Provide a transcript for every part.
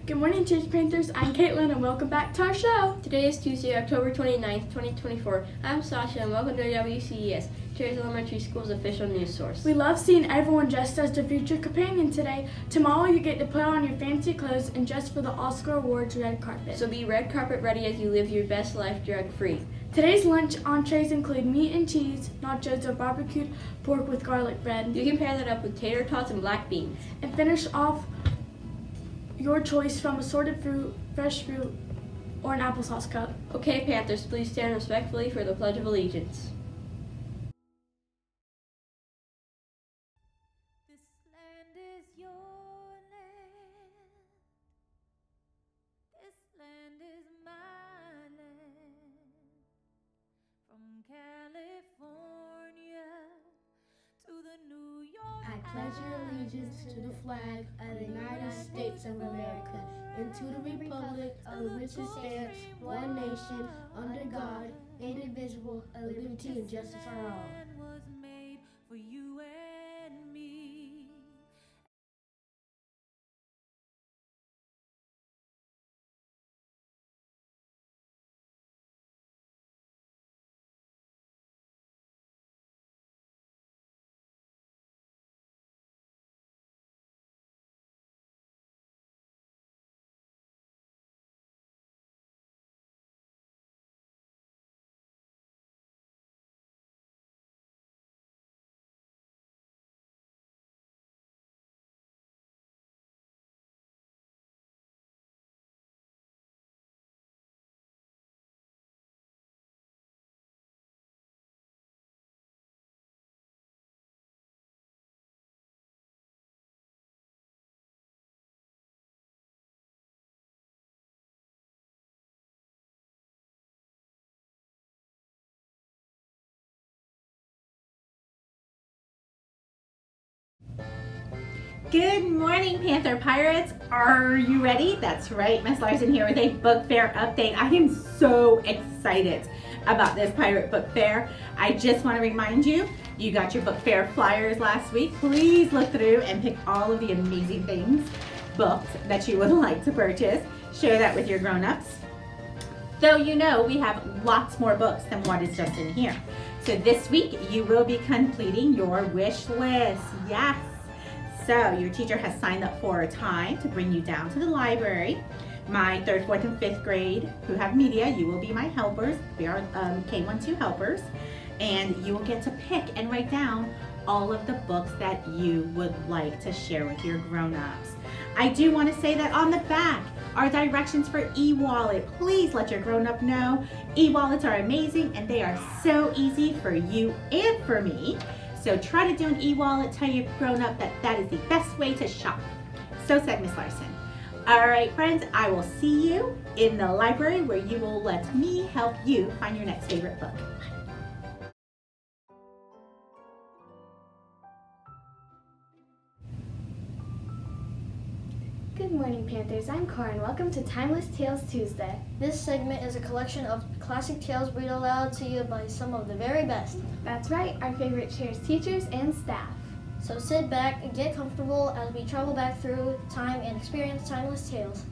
Good morning, Cheers Panthers. I'm Caitlin, and welcome back to our show. Today is Tuesday, October 29th, 2024. I'm Sasha, and welcome to WCES, Cheers Elementary School's official news source. We love seeing everyone dressed as their future companion today. Tomorrow, you get to put on your fancy clothes and dress for the Oscar Awards red carpet. So be red carpet ready as you live your best life drug-free. Today's lunch entrees include meat and cheese, nachos, or barbecued pork with garlic bread. You can pair that up with tater tots and black beans. And finish off your choice from assorted fruit, fresh fruit, or an applesauce cup. Okay, Panthers, please stand respectfully for the Pledge of Allegiance. This land is your land. This land is my land. From California to the New York. I pledge allegiance to the flag of the United States of America and to the republic of which it stands, one nation, under God, indivisible, with liberty and justice for all. Was made for you and me. Good morning, Panther Pirates. Are you ready? That's right, Miss Larson here with a book fair update. I am so excited about this pirate book fair. I just want to remind you, you got your book fair flyers last week. Please look through and pick all of the amazing things, books that you would like to purchase. Share that with your grown-ups. Though you know we have lots more books than what is just in here. So this week you will be completing your wish list. Yes. So your teacher has signed up for a time to bring you down to the library. My 3rd, 4th, and 5th grade who have media, you will be my helpers. We are K12 helpers. And you will get to pick and write down all of the books that you would like to share with your grown-ups. I do want to say that on the back are directions for e-wallet. Please let your grown-up know e-wallets are amazing and they are so easy for you and for me. So try to do an e-wallet, tell your grown-up that that is the best way to shop. So said Miss Larson. All right, friends, I will see you in the library where you will let me help you find your next favorite book. Good morning, Panthers. I'm Corin. Welcome to Timeless Tales Tuesday. This segment is a collection of classic tales read aloud to you by some of the very best. That's right, our favorite Cheers teachers and staff. So sit back and get comfortable as we travel back through time and experience timeless tales.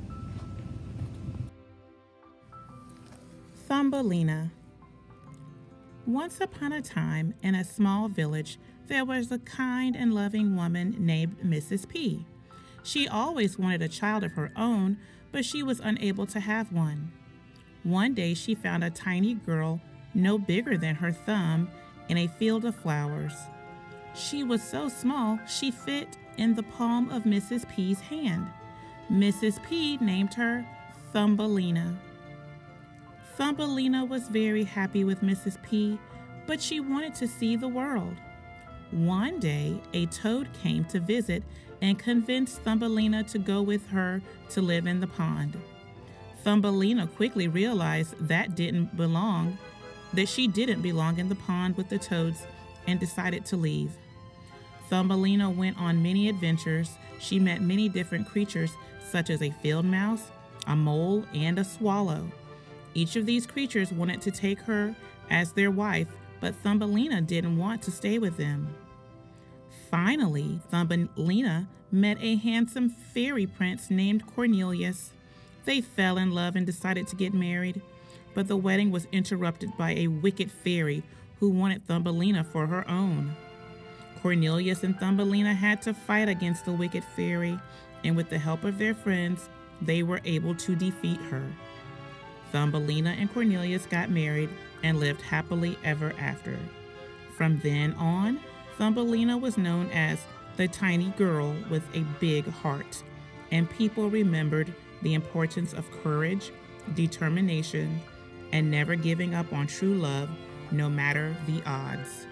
Thumbelina. Once upon a time, in a small village, there was a kind and loving woman named Mrs. P. She always wanted a child of her own, but she was unable to have one. One day she found a tiny girl, no bigger than her thumb, in a field of flowers. She was so small she fit in the palm of Mrs. P's hand. Mrs. P named her Thumbelina. Thumbelina was very happy with Mrs. P, but she wanted to see the world. One day, a toad came to visit and convinced Thumbelina to go with her to live in the pond. Thumbelina quickly realized that she didn't belong in the pond with the toads and decided to leave. Thumbelina went on many adventures. She met many different creatures such as a field mouse, a mole, and a swallow. Each of these creatures wanted to take her as their wife, but Thumbelina didn't want to stay with them. Finally, Thumbelina met a handsome fairy prince named Cornelius. They fell in love and decided to get married, but the wedding was interrupted by a wicked fairy who wanted Thumbelina for her own. Cornelius and Thumbelina had to fight against the wicked fairy, and with the help of their friends, they were able to defeat her. Thumbelina and Cornelius got married and lived happily ever after. From then on, Thumbelina was known as the tiny girl with a big heart, and people remembered the importance of courage, determination, and never giving up on true love, no matter the odds.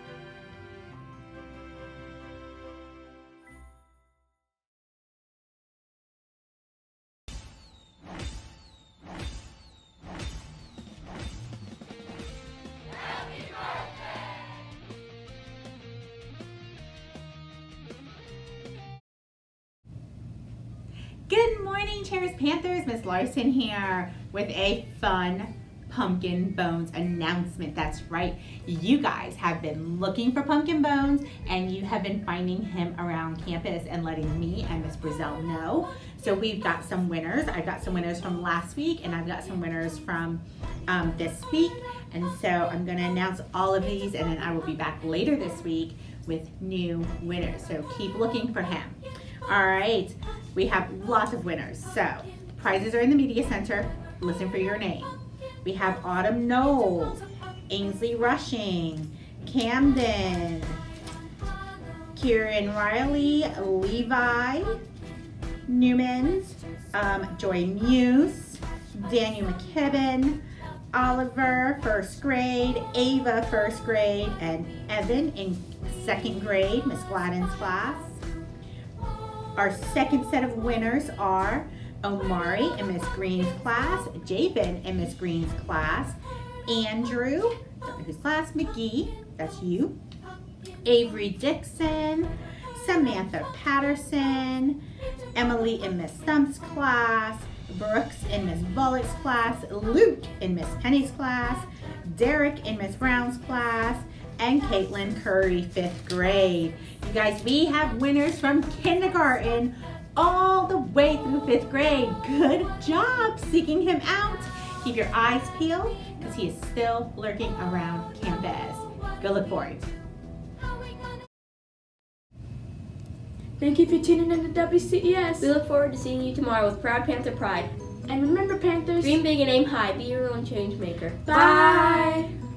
Good morning, Cheers Panthers. Miss Larson here with a fun Pumpkin Bones announcement. That's right, you guys have been looking for Pumpkin Bones and you have been finding him around campus and letting me and Miss Brazell know. So we've got some winners. I've got some winners from last week and I've got some winners from this week. And so I'm going to announce all of these and then I will be back later this week with new winners. So keep looking for him. All right, we have lots of winners. So prizes are in the media center. Listen for your name. We have Autumn Knowles, Ainsley Rushing, Camden, Kieran Riley, Levi Newmans, Joy Muse, Daniel McKibben, Oliver, first grade, Ava, first grade, and Evan in second grade, Miss Gladden's class. Our second set of winners are Omari in Miss Green's class, Javen in Miss Green's class, Andrew, don't know whose class, McGee, that's you, Avery Dixon, Samantha Patterson, Emily in Miss Thump's class, Brooks in Miss Bullock's class, Luke in Miss Penny's class, Derek in Miss Brown's class, and Caitlin Curry, 5th grade. You guys, we have winners from kindergarten all the way through 5th grade. Good job seeking him out. Keep your eyes peeled because he is still lurking around campus. Go look for him. Thank you for tuning in to WCES. We look forward to seeing you tomorrow with Proud Panther Pride. And remember, Panthers, Dream big and aim high. Be your own change maker. Bye.